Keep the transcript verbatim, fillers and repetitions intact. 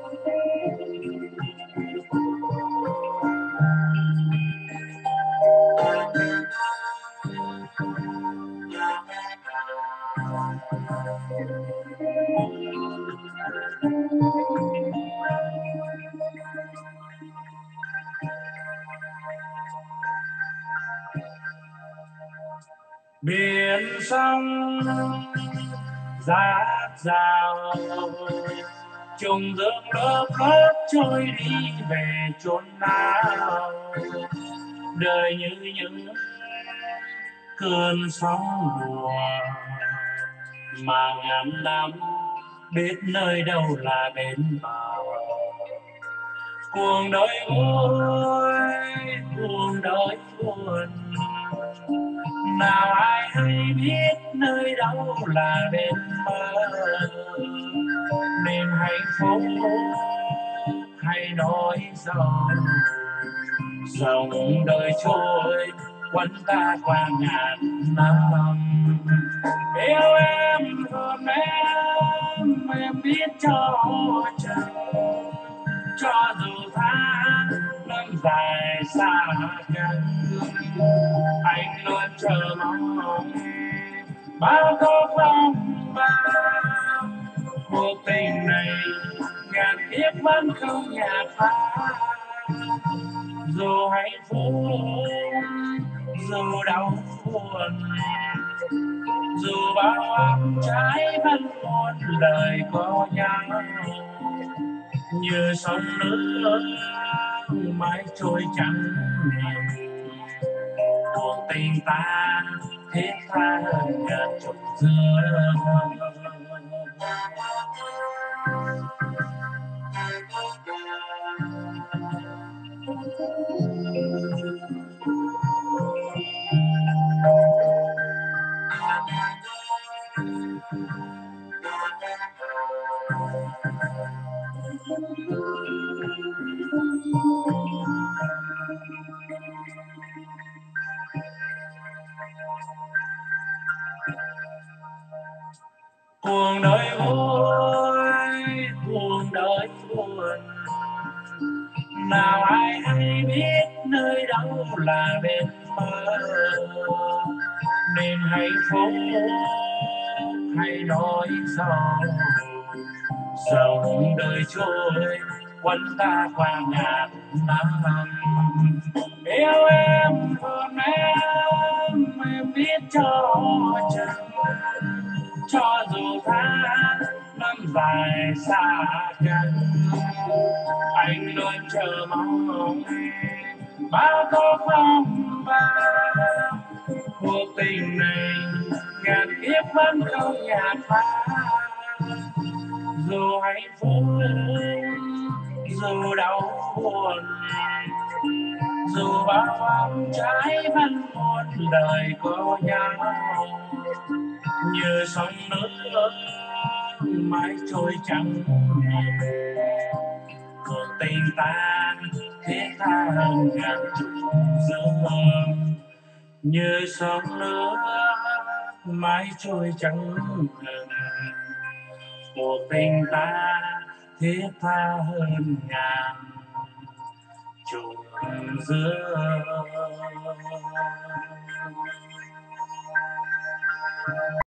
Biển sông dạt dào, trùng dương lớp lớp trôi đi về chốn nào. Đời như những cơn sóng đùa, mà ngàn năm biết nơi đâu là bến bờ. Cuộc đời vui, cuộc đời buồn, nào ai hay biết nơi đâu là bên bờ. Nên hạnh phúc hay nỗi sầu, dòng đời trôi quấn ta qua ngàn năm. Yêu em hơn em, em biết cho chừng, cho dù tháng năm dài xa cách, anh luôn chờ mong bao câu phong ba. Cuộc tình này ngàn kiếp vẫn không nhạt phai, dù hạnh phúc dù đau buồn, dù bao áp trái vẫn muôn lời có nhau. Như sóng nước mãi trôi chẳng ngừng, cuộc tình ta thiết tha hơn ngàn trùng dương. Cuộc đời vui, cuộc đời buồn, nào ai hay biết nơi đâu là bên bờ. Nên hạnh phúc hay nỗi sầu, dòng đời trôi quấn ta qua ngàn năm. Yêu em hơn em, em biết cho chừng, cho dù tháng năm dài xa cách, anh luôn chờ mong bao câu phong ba. Cuộc tình này ngàn kiếp vẫn không nhạt phai, dù hạnh phúc dù đau buồn, dù bao áp trái vẫn muôn lời có nhau. Như sóng nước mãi trôi chẳng ngừng, cuộc tình ta thiết tha hơn ngàn trùng dương. Như sóng nước mãi trôi chẳng ngừng, cuộc tình ta thiết tha hơn ngàn trùng dương.